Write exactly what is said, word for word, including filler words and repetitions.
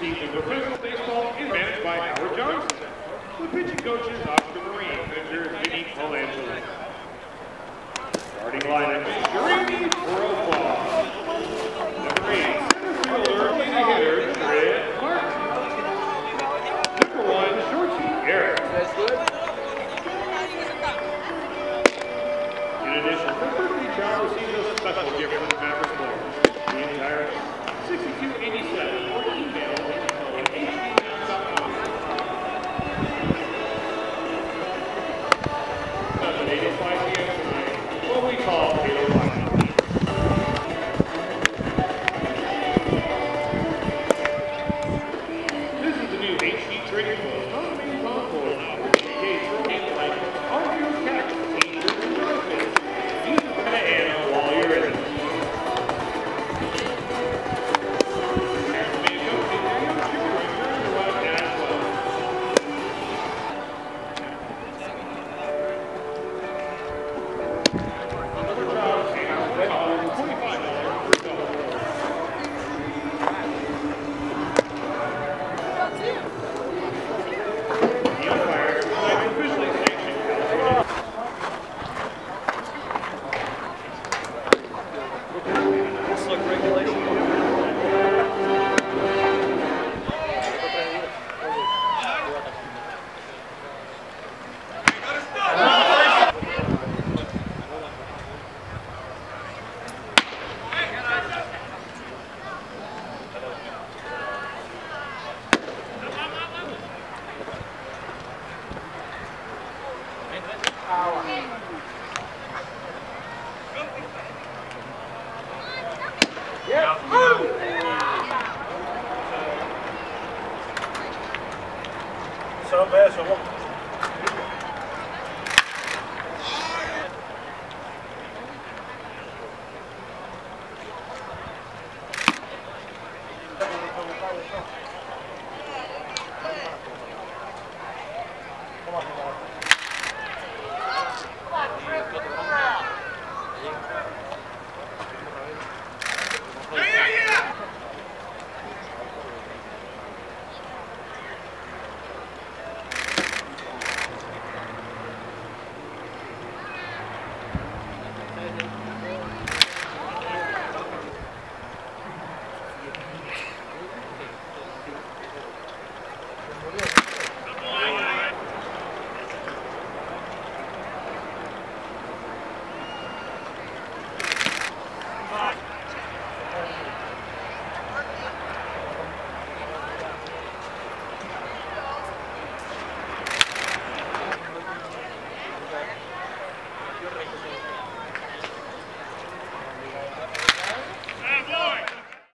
season of professional baseball is managed by Howard Johnson. The pitching coach is Oscar Marine, manager Vinny Colangelo. Starting lineup is Jeremy Broflaw. Number eight, center fielder and hitter, Fred Martin. Number one, shortstop, Eric. That's good. In addition, the birthday child receives a special gift from the Mavericks board. The entire sixty-two eighty-seven or email at H D M dot com. seven eighty-five p m tonight, what we call Halo Live. This is the new H D Trading Post on the main concourse. Case for game like all your cats, t-shirts, and outfits. Use the banana while you're in it. So bad, so what? Thank you.